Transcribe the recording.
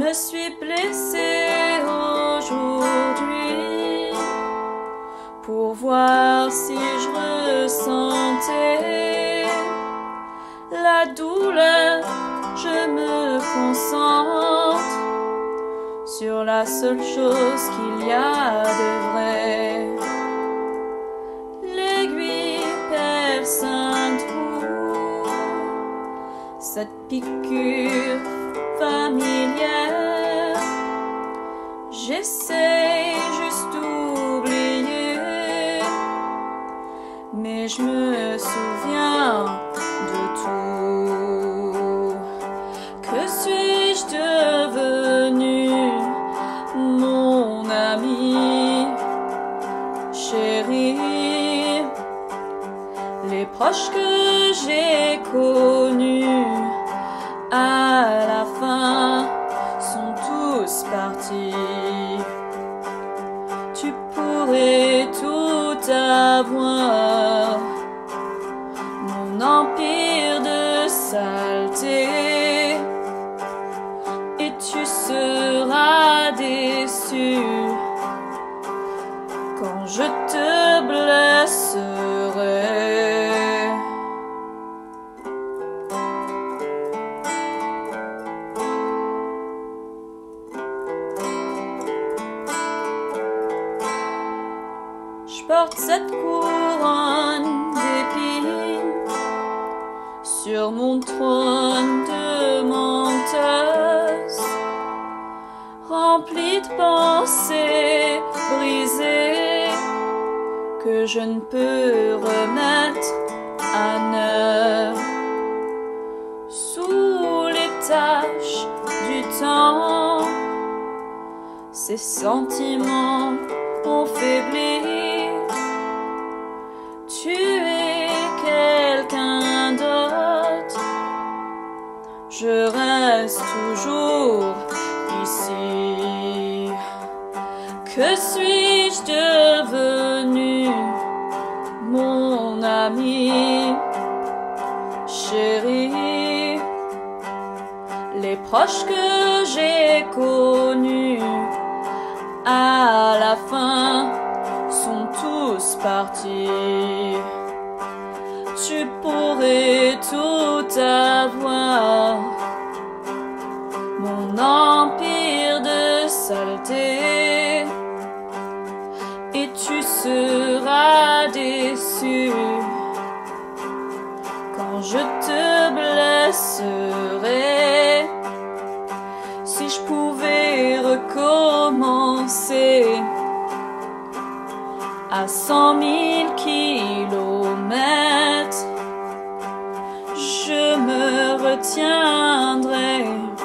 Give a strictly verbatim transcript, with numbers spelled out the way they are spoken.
me suis blessée aujourd'hui pour voir si je ressentais la douleur. Je me concentre sur la seule chose qu'il y a de vrai. L'aiguille perce un trou, cette piqûre familière. J'essaie juste d'oublier, mais je me souviens de tout. Que suis-je devenu, mon ami chéri? Les proches que j'ai connus à la fin sont tous partis. Tu pourrais tout avoir, mon empire de saleté, et tu seras déçu quand je te blesserai. Je porte cette couronne d'épines sur mon trône de menteuse, rempli de pensées brisées que je ne peux remettre à neuf. Sous les taches du temps, ces sentiments ont faibli. Tu es quelqu'un d'autre, je reste toujours ici. Que suis-je devenu, mon ami chéri? Les proches que j'ai connus à la fin sont tous partis. Tu pourrais tout avoir, mon empire de saleté, et tu seras déçu quand je te blesserai. Si je pouvais recommencer à cent mille kilomètres, je me retiendrai